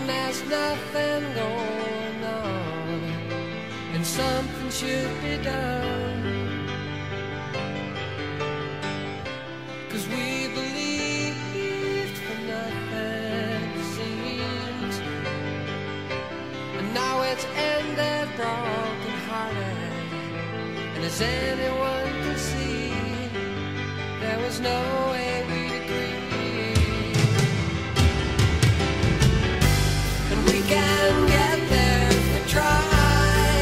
when there's nothing going on and something should be done. 'Cause we believed for nothing seems, and now it's ended broken hearted. And as anyone can see, there was no way we'd agree. And we can get there if we try.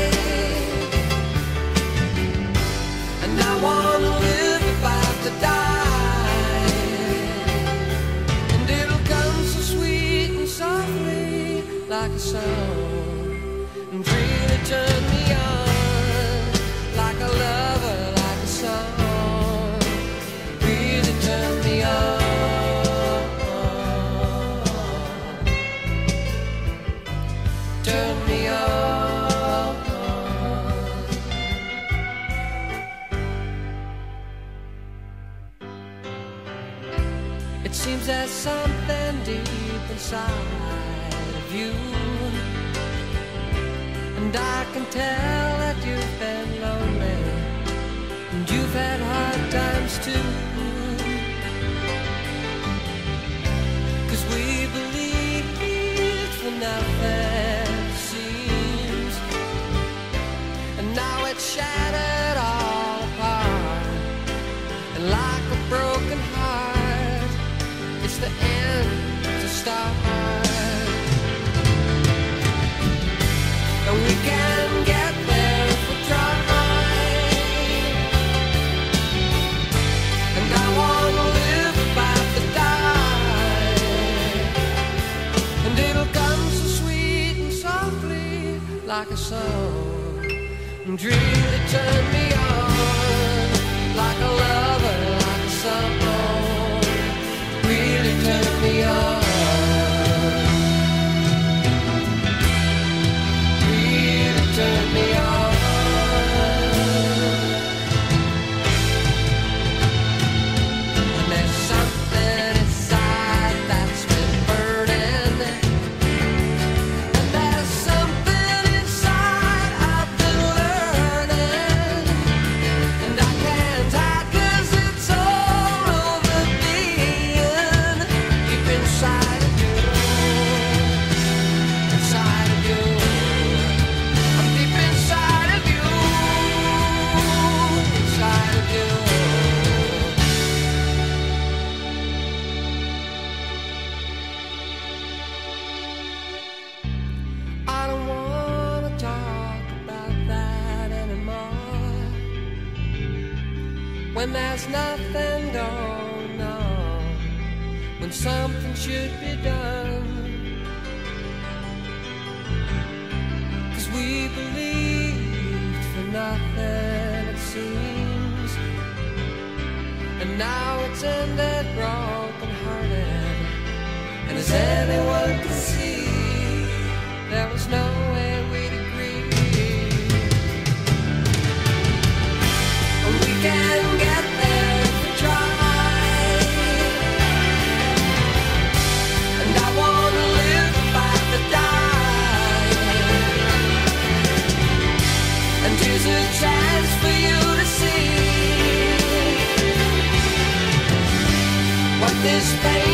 And I wanna live if I have to die. And it'll come so sweet and softly like a song, and really turn me on like a lover, like a song. Really turn me on, turn me on. It seems there's something deep inside of you, and I can tell that you've been lonely, and you've had hard times too. 'Cause we believed for nothing seems, and now it's shattered all apart. And like a broken heart, it's the end to start. And we can get there if we try. And I wanna live if I have to die. And it'll come so sweet and softly like a song, and really turn me on like a lover, like a song. Really turn me on. Turn me on. And there's something inside that's been burning, and there's something inside I've been learning, and I can't hide 'cause it's all over being deep inside of you, inside of you. Inside of you, inside of you. I don't wanna talk about that anymore. When there's nothing going on, when something should be done. 'Cause we believed for nothing, it seems, and now it's ended broken hearted. And as anyone can see, there was no way we'd agree. And we can get there if we try. And I wanna live if I have to die. And here's a chance for you to see what this pain